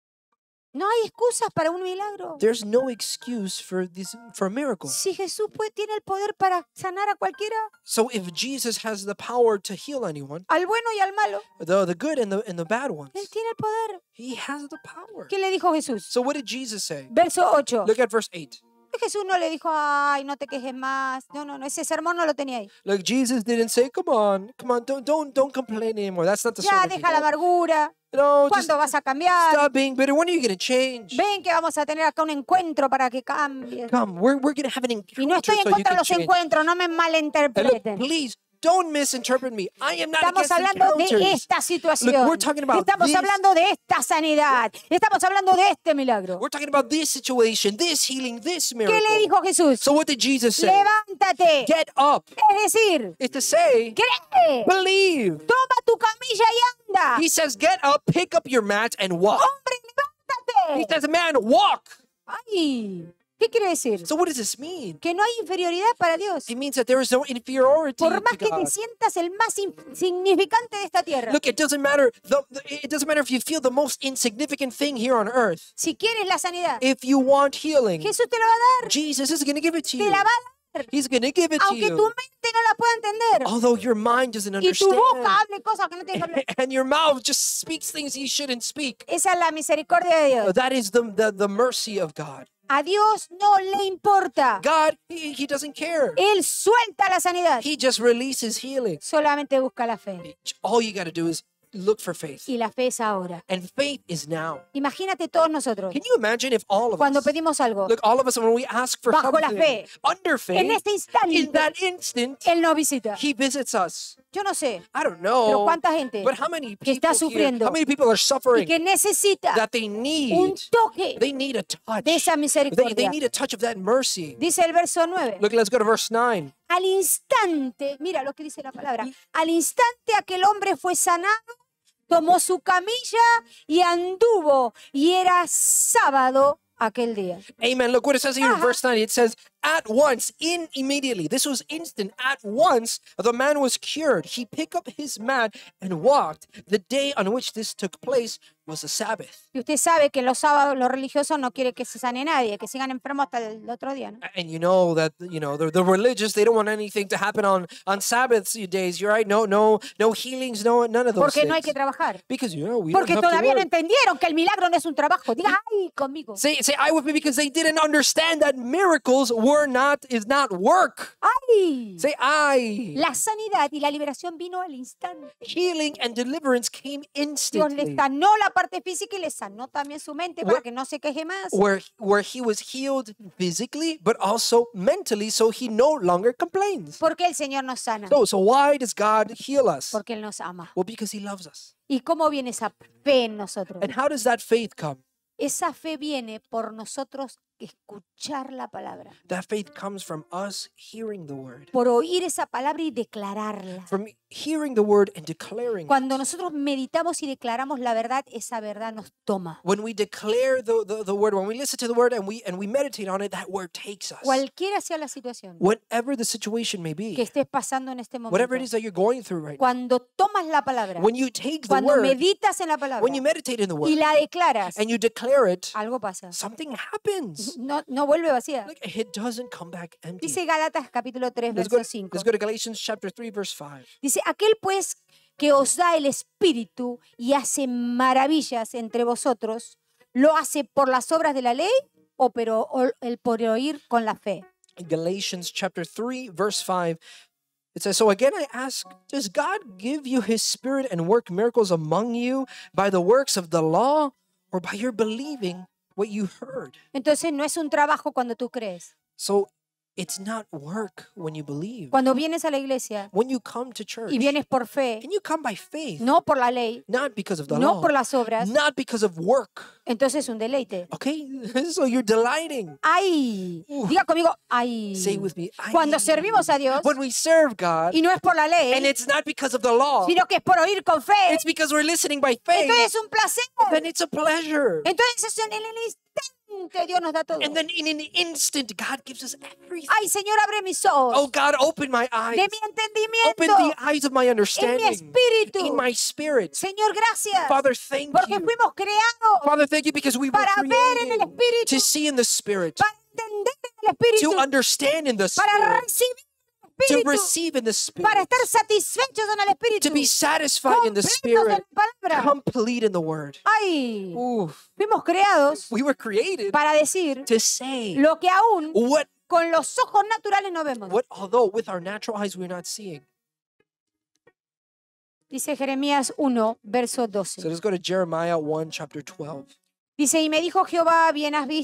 No hay excusas para un milagro. There's no excuse for a miracle. Si Jesús tiene el poder para sanar a cualquiera, So if Jesus has the power to heal anyone, al bueno y al malo, the good and the bad ones, Él tiene el poder. he has the power. ¿Qué le dijo Jesús? So what did Jesus say? Verso 8. Look at verse 8. Jesús no le dijo, ay, no te quejes más. No, no, no, ese sermón no lo tenía ahí. Like Jesus didn't say, come on, don't complain anymore. That's not the Ya, sermon. he deja la gave. amargura. No, just ¿Cuándo vas a cambiar? stop being bitter. When are you going to change? Ven que vamos a tener acá un encuentro para que cambies. Come, we're going to have an Y no encounter estoy en so you contra de can los change. encuentros, no me And look, malinterpreten. please, don't misinterpret me. I am not Estamos against hablando de encounters. esta Look, situación. we're talking about Estamos this. hablando de esta sanidad. Estamos hablando de este milagro. We're talking about this situation, this healing, this ¿Qué miracle. le dijo Jesús? So what did Jesus say? Levántate. Get up. Es decir, Is to say, cree. believe. Toma tu camilla y anda. He says, get up, pick up your mat, and walk. Hombre, He levántate. says, man, walk. Ay, ¿qué quiere decir? So what does this mean? Que no hay inferioridad para Dios. It means that there is no inferiority Por to más que te God. sientas el más insignificante de esta tierra. Look, it doesn't matter. It doesn't matter if you feel the most insignificant thing here on earth. Si quieres la sanidad, If you want healing, Jesús te la va a dar. Jesus is going to give it to Te you. la va a dar. He's going to give it to Aunque tu you. mente no la pueda entender. Although your mind doesn't Y tu boca understand. hable cosas que no tiene que hablar. And your mouth just speaks things you shouldn't speak. Esa es la misericordia de Dios. That is the mercy of God. A Dios no le importa. God, he doesn't care. Él suelta la sanidad. He just releases healing. Solamente busca la fe. All you got to do is look for faith. Y la fe es ahora. And faith is now. Imagínate todos nosotros. Can you imagine if all of Cuando us, pedimos algo, look, all of us, when we ask for Bajo la something, fe. under en faith, este in instante, that instant, Él nos visita. he visits us. Yo no sé, I don't pero know. cuánta gente But how many que está people here, sufriendo how many people are y suffering que necesita that they un need, toque they need a touch. de esa They misericordia. need a touch of that mercy. Dice el verso 9. Look, let's go to verse 9. Al instante, mira lo que dice la palabra, al instante aquel hombre fue sanado, tomó su camilla y anduvo, y era sábado aquel día. Amen. Look what it says here in verse 9. It says, at once, immediately, this was instant, at once, the man was cured. He picked up his mat and walked. The day on which this took place was a Sabbath. Y usted sabe que los sábados los religiosos no quieren que se sane nadie, que sigan enfermos hasta el otro día, ¿no? And you know that, the religious, they don't want anything to happen on Sabbath days. You're right. No healings, none of those Porque no hay que things. trabajar. Because, we don't Porque have to todavía no work. entendieron que el milagro no es un trabajo. Diga, ay, conmigo. Say I with me, because they didn't understand that miracles is not work. Ay. Say I. La sanidad y la liberación vino al instante. Healing and deliverance came Dios le instantly. sanó la parte física y le sanó también su mente para que no se queje más. Where he was healed physically, but also mentally, so he no longer complains. Porque el Señor nos sana. So why does God heal us? Porque Él nos ama. Well, because he loves us. ¿Y cómo viene esa fe en nosotros? And how does that faith come? Esa fe viene por nosotros escuchar la palabra, That faith comes from us hearing the word. por oír esa palabra y declararla. From hearing the word and declaring it. Cuando nosotros meditamos y declaramos la verdad, esa verdad nos toma. When we declare the word, when we listen to the word and we meditate on it, that word takes us. Cualquiera sea la situación Whatever the situation may que be, estés pasando en este whatever it momento, is that you're going through right now, cuando tomas la palabra, when you take the cuando word, meditas en la palabra when you meditate in the y word, la declaras, and you declare it, algo pasa. something happens. No vuelve vacía. Like, it doesn't come back empty. Dice Gálatas capítulo 3, Let's verso 5. go to Galatians chapter 3, verse 5. Dice, aquel pues que os da el Espíritu y hace maravillas entre vosotros, ¿lo hace por las obras de la ley o el por oír con la fe? Galatians chapter 3, verse 5. It says, so again I ask, does God give you his spirit and work miracles among you by the works of the law or by your believing what you heard? Entonces no es un trabajo cuando tú crees. So It's not work when you believe. Cuando vienes a la iglesia When you come to church, y vienes por fe, and you come by faith, no por la ley, not because of the no law, por las obras, not because of work. entonces es un deleite. Okay? So you're delighting. Ay, Uf. diga conmigo, ay. Say with me, Cuando "Ay." servimos a Dios When we serve God, y no es por la and ley, it's not because of the law, sino que es por oír con fe, it's because we're listening by faith, entonces es un placer. then it's a pleasure. Entonces en el instante Dios nos da todo. And then in an instant, God gives us everything. Ay, Señor, abre mis ojos Oh, God, open my eyes. de mi Open entendimiento, the eyes of my en mi understanding. espíritu. In my spirit. Señor, gracias, Father, thank porque you. fuimos creados Father, thank you because we were para ver en el created espíritu, to see in the spirit, para entender en el espíritu, to understand in the para spirit, recibir en el to espíritu, receive in the para spirit, estar satisfechos en el espíritu, to be satisfied in the completos en spirit, la palabra. complete in the word. Ay, Oof. fuimos creados We were created para decir to say lo que aún what, con los ojos naturales no vemos. although with our natural eyes we're not seeing. Dice Jeremías 1, verso So 12. let's go to Jeremiah 1, chapter 12. Dice, y me dijo Jehová, bien has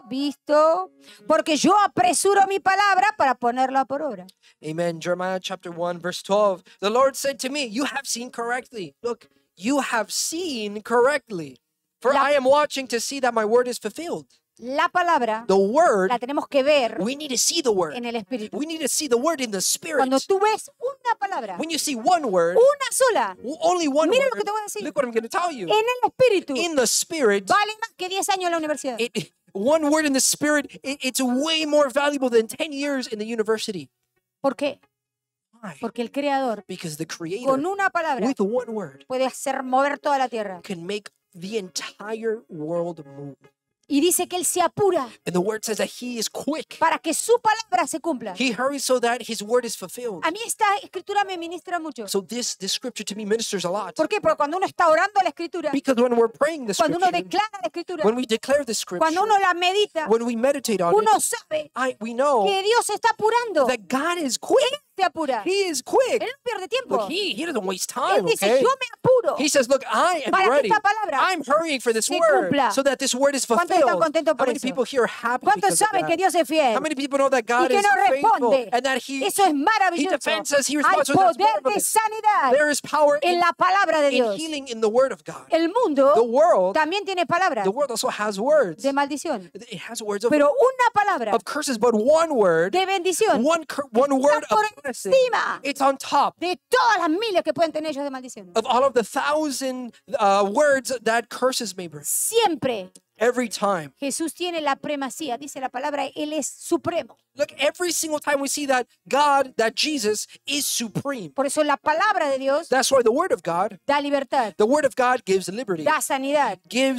visto, porque yo apresuro mi palabra para ponerla por obra. Amen. Jeremiah chapter 1, verse 12. The Lord said to me, you have seen correctly. Look, you have seen correctly. For La- I am watching to see that my word is fulfilled. La palabra The word, la tenemos que ver we need to see the word. en el espíritu. We need to see the word in the spirit. Cuando tú ves una palabra, When you see one word, una sola, only one mira lo word, que te voy a decir. look what I'm going to tell you. En el espíritu In the spirit, vale más que 10 años en la universidad. one word in the spirit, it's way more valuable than 10 years in the university. ¿Por qué? Why? Porque el Creador, Because the Creator, con una palabra, with one word, puede hacer mover toda la tierra. can make the entire world move. Y dice que Él se apura And the word says that he is quick. para que su palabra se cumpla. He hurries so that his word is fulfilled. A mí esta escritura me ministra mucho. So this scripture to me ministers a lot. ¿Por qué? Porque cuando uno está orando la escritura, Because when we're praying the cuando uno scripture, declara la escritura, when we declare the scripture, cuando uno la medita, when we meditate on uno it, sabe we know que Dios se está apurando. that God is quick. Se apura. He is quick. Él no pierde tiempo. Look, he doesn't waste Él time, dice, okay? yo me apuro He says, look, I am para que ready. esta palabra I'm hurrying for this se word cumpla. so that this word is ¿Cuántos están fulfilled. contentos How por many eso? people here are happy ¿Cuántos because of saben que that? Dios es fiel? How many people know that Y God que is nos faithful responde. and that he Eso es maravilloso. defends us, he Hay responds to us. That's poder de marvelous. sanidad There is power en in, la palabra de in Dios. healing in the word of God. El The mundo world, también tiene palabras the world also has words. de maldición, It has words of, pero una palabra curses, but one word, de bendición one word por of blessing, encima it's on top de todas las miles que pueden tener ellos de maldición. of all of the 1,000 words that curses may bring. Siempre Every time. Jesús tiene la primacía, dice la palabra, Él es supremo. Look, every single time we see that God, that Jesus is supreme. Por eso la palabra de Dios That's why the word of God, da libertad, the word of God gives liberty, da sanidad.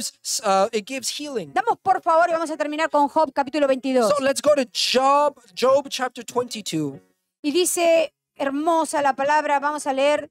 it gives healing. Damos por favor y vamos a terminar con Job capítulo 22. So let's go to Job chapter 22. Y dice, hermosa la palabra, vamos a leer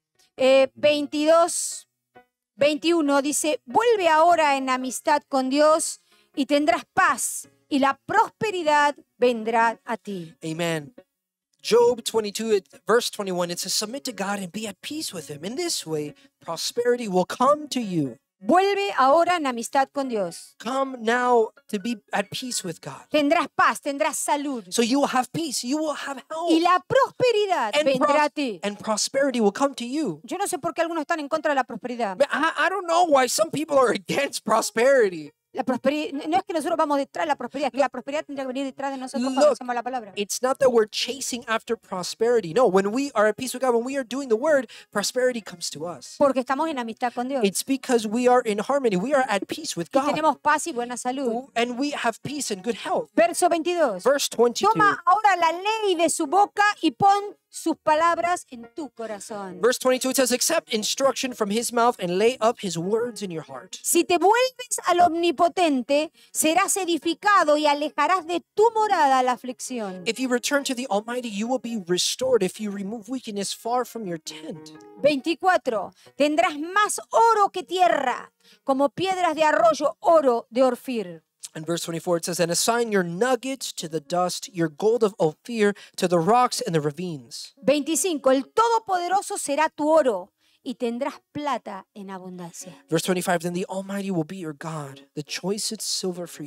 22, 21, dice, vuelve ahora en amistad con Dios y tendrás paz y la prosperidad vendrá a ti. Amen. Job 22, verse 21, it says, submit to God and be at peace with him. In this way, prosperity will come to you. Vuelve ahora en amistad con Dios. Come now to be at peace with God. Tendrás paz, tendrás salud. So you will have peace, you will have health, Y la prosperidad and, vendrá a ti. and prosperity will come to you. Yo no sé por qué algunos están en contra de la prosperidad. But I don't know why some people are against prosperity. La prosperidad no es que nosotros vamos detrás de la prosperidad, es que la prosperidad tendría que venir detrás de nosotros cuando Look, hacemos la palabra. It's not that we're chasing after prosperity. No, when we are at peace with God, when we are doing the word, prosperity comes to us. Porque estamos en amistad con Dios. It's because we are in harmony. We are at peace with Y God. tenemos paz y buena salud. And we have peace and good health. Verso 22. Verse 22. Toma ahora la ley de su boca y pon sus palabras en tu corazón. Verse 22, it says, accept instruction from his mouth and lay up his words in your heart. Si te vuelves al omnipotente, serás edificado y alejarás de tu morada la aflicción. If you return to the Almighty, you will be restored if you remove wickedness far from your tent. 24. Tendrás más oro que tierra, como piedras de arroyo, oro de Orfir. And verse 24, it says, and assign your nuggets to the dust, your gold of Ophir to the rocks and the ravines. 25. El Todopoderoso será tu oro y tendrás plata en abundancia. Verse 25, then the Almighty will be your God, the choicest silver for you.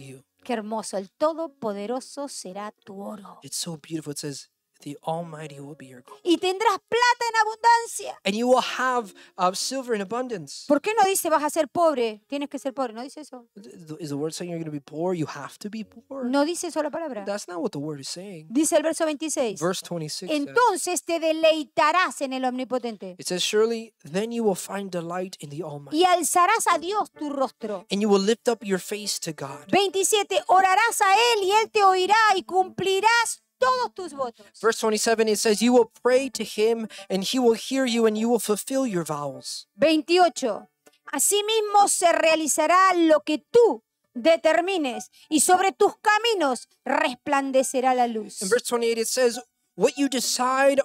Qué hermoso. El Todopoderoso será tu oro. It's so beautiful. It says, the Almighty will be your gold. Y tendrás plata en abundancia. And you will have silver in abundance. ¿Por qué no dice vas a ser pobre? Tienes que ser pobre. ¿No dice eso? Is the word saying you're going to be poor? You have to be poor? No dice eso la palabra. That's not what the word is saying. Dice el verso 26. Verse 26 says, Entonces te deleitarás en el Omnipotente it says, surely then you will find delight in the Almighty, y alzarás a Dios tu rostro. and you will lift up your face to God. 27. Orarás a Él y Él te oirá y cumplirás todos tus votos. Verse 27, it says, you will pray to him, and he will hear you, and you will fulfill your vows. 28. Asimismo se realizará lo que tú determines y sobre tus caminos resplandecerá la luz. In verse 28, it says, what you decide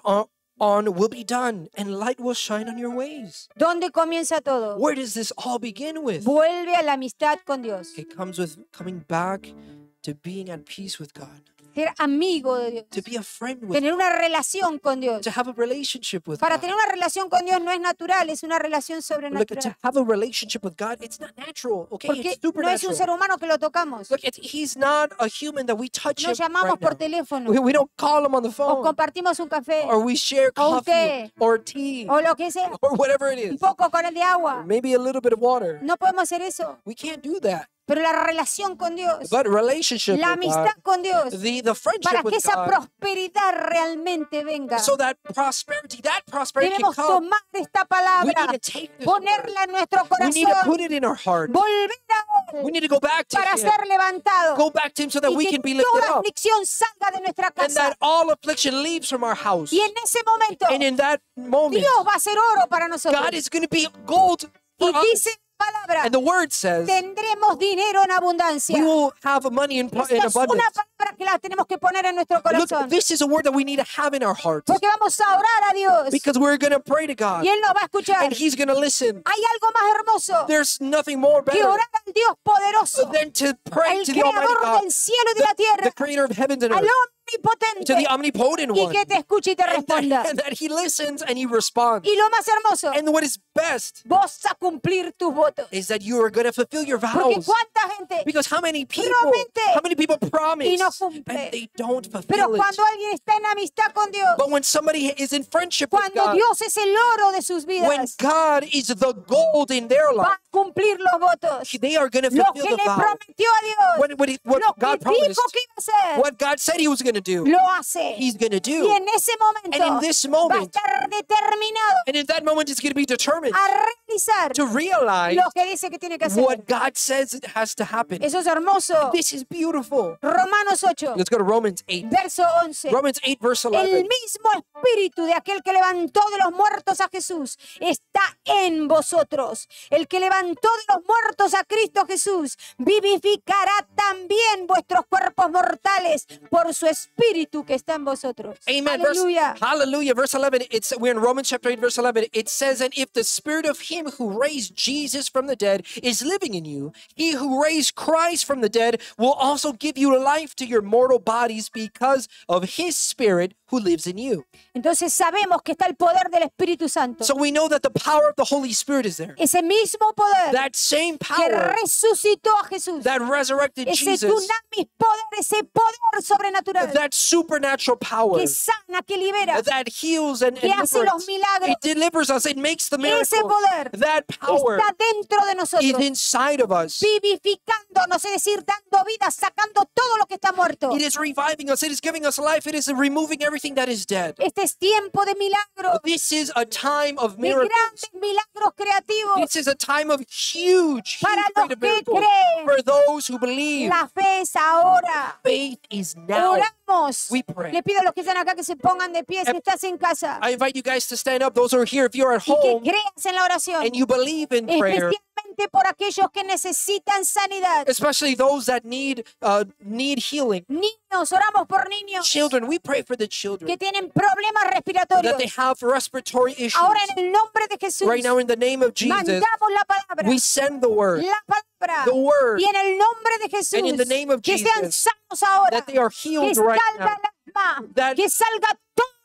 on will be done, and light will shine on your ways. ¿Dónde comienza todo? Where does this all begin with? Vuelve a la amistad con Dios. It comes with coming back to being at peace with God, Ser amigo de Dios. to be a friend with Tener God, una relación con Dios. to have a relationship with Para God. tener una relación con Dios no es natural, es una relación Look, sobrenatural. to have a relationship with God, it's not natural, okay? Porque It's no es un supernatural. ser humano que lo tocamos. Look, he's not a human that we touch No him llamamos right por now. teléfono We don't call him on the o phone, compartimos un café or we share o un coffee té, or tea o lo que sea, or whatever it un is. poco con el de agua. Maybe a little bit of water. No podemos hacer eso. We can't do that. Pero la relación con Dios, But relationship la with God, amistad con Dios, the friendship para que with esa God, prosperidad realmente venga, so that prosperity can debemos come. tomar esta We palabra, need to take this word. ponerla en nuestro We need to corazón, put it in our heart. volver a We Él need to go back to para him. ser levantado Go back to him so that y we que can be lifted toda up. aflicción salga de nuestra And casa. that all affliction leaves from our house. Y en ese momento, And in that moment, Dios va a ser oro para nosotros. God is going to be gold for Y us. dice la palabra, And the word says, tendremos dinero en abundancia. we will have money in Esta es abundance. una palabra que la tenemos que poner en nuestro Look, corazón. this is a word that we need to have in our heart, Porque vamos a orar a Dios because we're going to pray to God, y Él nos va a escuchar. and he's going to listen. Hay algo más hermoso There's nothing more que better orar al Dios poderoso, than to pray al to the Almighty creador God, del cielo y de la the tierra, creator of heavens and al earth, to omnipotente, the omnipotent y one, que te escuche y te responda. and that he listens and he responds. Y lo más hermoso, And what is best vos a cumplir tus votos. is that you are going to fulfill your Porque vows. cuánta gente, Because how many people promete promise y no cumple. and they don't pero fulfill it? cuando alguien está en amistad con Dios, But when somebody is in friendship with cuando God, Dios es el oro de sus when vidas, God is the gold in their va life, a cumplir los votos. they are going to Lo fulfill que the le vow. prometió a Dios, What lo que God dijo promised, que iba a hacer, what God said he was going to do, lo hace. he's going to Y do. en ese momento And in this va a moment, estar determinado and in that moment, it's going to be determined a realizar to realize lo que dice que tiene que hacer. what God says it has to happen. Eso es hermoso. This is beautiful. Romanos 8, Let's go to Romans 8. verso 11. Romans 8, verse El 11. mismo espíritu de aquel que levantó de los muertos a Jesús está en vosotros. El que levantó de los muertos a Cristo Jesús vivificará también vuestros cuerpos mortales por su espíritu que está en vosotros. Amen. Aleluya. Hallelujah. Verse 11. We're in Romans chapter 8, verse 11. It says, and if the spirit of him who raised Jesus from the dead is living in you, he who raised Christ from the dead will also give you life to your mortal bodies because of his spirit who lives in you. Entonces sabemos que está el poder del Espíritu Santo. So we know that the power of the Holy Spirit is there. Ese mismo poder That same que power resucitó a Jesús. that resurrected Ese Jesus, tsunami poder, ese poder sobrenatural that supernatural power que sana, que libera, that heals and que hace los delivers. milagros. It delivers us. It makes the Ese miracle. poder That power está dentro de is nosotros, inside of us. vivificándonos, es decir, dando vida, sacando todo lo que está muerto. It is reviving us. It is giving us life. It is removing everything that is dead. Este es tiempo de milagros, This is a time of de miracles. grandes milagros creativos. This is a time of huge, Para los creative que miracles. creen. For those who believe, La fe es ahora. faith is now. Oramos. We pray. Le pido a los que están acá que se pongan de pie si estás en casa I invite you guys to stand up. Those who are here, if you're at y que home creas en la oración, and you believe in prayer, especialmente por aquellos que necesitan sanidad. especially those that need healing. Niños, oramos por niños Children, we pray for the children que tienen problemas respiratorios. that they have respiratory issues. Ahora en el nombre de Jesús Right now, in the name of Jesus, mandamos la palabra, we send the word, la palabra, the word, y en el nombre de Jesús and in the name of que sean Jesus, sanos ahora, that they are que healed right salga now. el asma, That que salga todo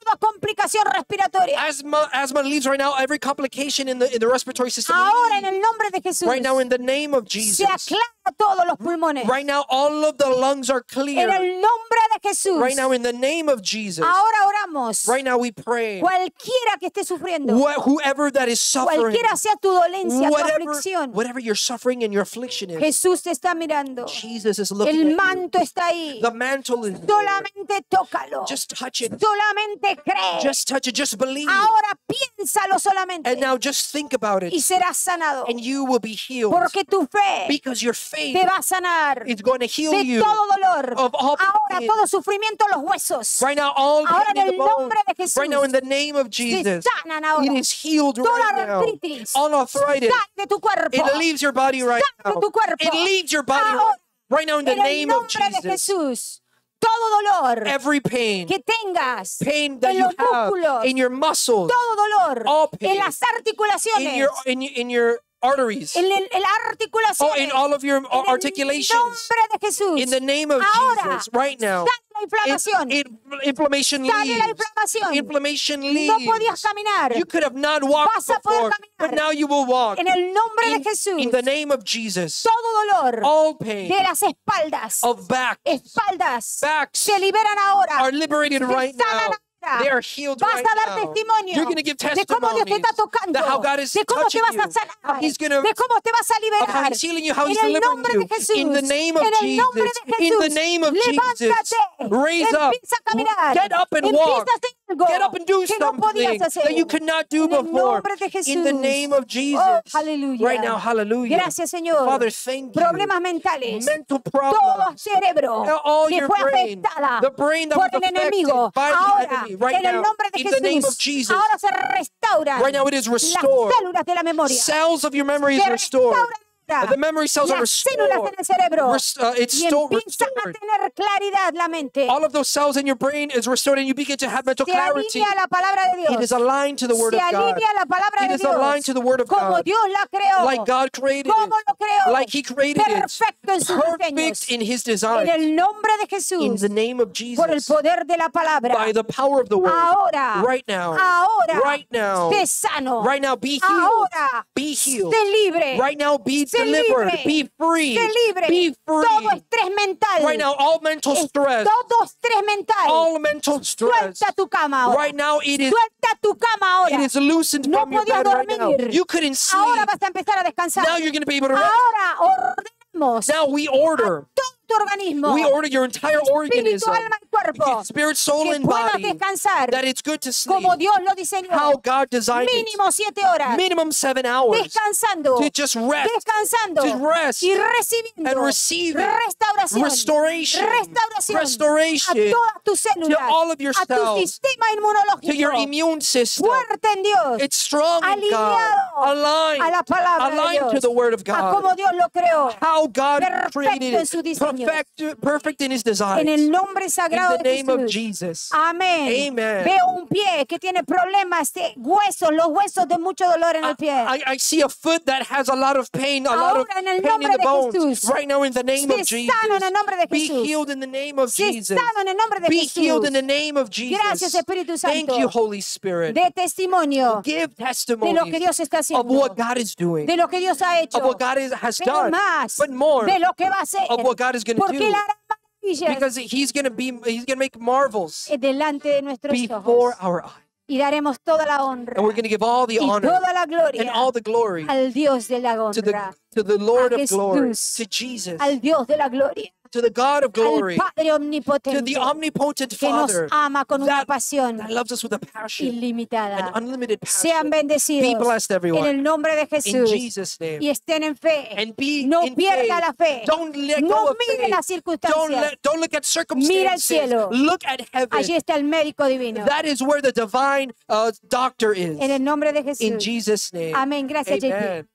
toda complicación respiratoria. Asthma leaves right now. Every complication in the respiratory system Ahora en leaves. el nombre de Jesús Right now in the name of se Jesus. aclara todos los pulmones. Right now all of the lungs are En clear. el nombre de Jesús. Right now in the name of Jesus. Ahora oramos. Right now we pray. Cualquiera que esté sufriendo, Whoever that is suffering, cualquiera sea tu dolencia, tu aflicción, whatever your suffering and your affliction is, Jesús te está mirando. Jesus is looking El at you. manto está ahí. The mantle is there. Solamente tócalo. Just touch it. Solamente cree. Just touch it. Just believe. Ahora piénsalo solamente And now just think about it. y serás sanado. And you will be healed. Porque tu fe Because your faith te va a sanar is going to heal de you todo dolor. of all Ahora pain. todo sufrimiento en los huesos Right now, all Ahora pain in en the el bones. nombre de Jesús Right now, in the name of se Jesus, sanan ahora. it is healed Toda right now. artritis All arthritis, sale de tu cuerpo. it leaves your body right Sale de now. tu cuerpo. It leaves your body Ahora, right now in the en el name of nombre de Jesus. Jesús, todo dolor Every pain, que tengas pain that en you los have músculos, in your muscles, todo dolor all pain, en las articulaciones, in your arteries, en las articulaciones, in all of your en el articulations, nombre de Jesús. in the name of Ahora, Jesus, right now. sale la inflamación. Inflammation Sale la leaves. inflamación. Inflammation No leaves. podías caminar. You could have not walked Vas a poder before, caminar. but now you will walk. En el nombre de In Jesús, the name of Jesus, todo dolor all pain de las espaldas, of espaldas, backs se liberan ahora. are liberated Se right sanan now. ahora. They are healed Vas right a dar now. testimonio You're going to give de cómo Dios te testimonies está tocando, that how God is de cómo te touching vas you, a sanar, how He's going to de cómo te vas a of how liberar. He's healing you, how He's En el delivering nombre you. de Jesús, In the name of en el nombre Jesus, de in the Jesús, name of Jesus, levántate, raise up, empieza a caminar, get up and empieza walk, a hacer algo get up and do que no podías something hacer. that you could not do En el before. nombre de Jesús. In the name of Jesus. Oh, hallelujah. Right now, hallelujah. Gracias, Señor. Father, thank you. Problemas mentales, Mental todo problems. cerebro All que your fue brain, afectada the brain that por was el enemigo, affected by the ahora enemy, right en el now, nombre de in the name of Jesús, Jesus, ahora se restauran right now it is las restored. células de la memoria. Cells of your memory is Se restored. restauran ahora The memory cells are las células restored. en el cerebro It's y still empieza a restored. tener claridad la mente. All of those cells in your brain is restored and you begin to have mental Se clarity. alinea la palabra de It Dios. is aligned to the Word Se of God. alinea la palabra It de is aligned to Dios. the Word of Como God. Dios la creó. Like God created Como it. lo creó. Like He created it. Perfecto en sus Perfect diseños. in His En design. el nombre de In Jesús. the name of Por el Jesus. poder de la palabra. By the power of the Word. Ahora. Right now. Ahora. Right now. Sé sano. Right now, be healed. Ahora. Be healed. Sé libre. Right now, be Sé delivered. libre. Be free. Sé libre. Be Todo free. estrés mental. Right now, all mental stress. Todo estrés mental. All mental stress. Suelta tu cama ahora. Right now, it is Suelta tu cama ahora. it is loosened No from your podías bed right now. dormir. You couldn't sleep. Ahora vas a empezar a descansar. Now you're going to be able to rest. Ahora ordenamos Now we order. todo tu organismo. We order your entire Espíritu, organism. alma y cuerpo. Spirit, soul, Que and puedas body. descansar That it's good to sleep. como Dios lo diseñó. How God designed it. Mínimo 7 horas. Minimum 7 hours. Descansando. To just rest. Descansando. To rest. Y recibiendo. And receiving. Restauración. Restoration. Restauración. Restoration. A todas tus células. To all of your a tu cells. sistema inmunológico. To your immune system. Fuerte en Dios. It's strong in God. Alineado Aligned. a la palabra de Aligned Dios. to the Word of A God. como Dios lo creó. How God Perfecto created en su it. diseño. Perfect in His design. En el nombre In sagrado the de name of Jesús. Jesus. Amén. Amen. Veo un pie que tiene problemas de huesos, los huesos de mucho dolor en el pie. I see a foot that has a lot of pain, a lot of Ahora, en el pain in nombre the de bones. Jesús. Right now, in the name Sé of Jesus. sano en el nombre de Be Jesús. healed in the name of Sé Jesus. sano en el nombre de Be Jesús. healed in the name of Jesus. Gracias, Espíritu Thank Santo. you, Holy Spirit. De testimonio Give de testimony lo que Dios está of haciendo, what God is doing, de lo que Dios ha hecho, of what God has pero done, más but more de lo que va a hacer, of what God is going to porque do. Él hará maravillas Because He's going to make marvels delante de nuestros before ojos. our eyes. Y daremos toda la honra And we're going to give all the y honor toda la and gloria all the glory al Dios de la to honra, the Lord a of glory, Jesús, to Jesus, al Dios de la gloria, to the God of glory, al Padre to omnipotente the omnipotent que nos Father ama con una that pasión loves us with a passion, ilimitada. an unlimited Sean passion. bendecidos Be blessed, en everyone. el nombre de In Jesús Jesus' name. y estén en fe. And be No in pierda faith. la fe. Don't let go No of mire faith. las circunstancias. Don't look at Mira el circumstances. cielo. Look at heaven. Allí está el médico divino. That is where the divine doctor is. En el nombre de In Jesús. Jesus' name. Amén. Gracias, JP. Amen.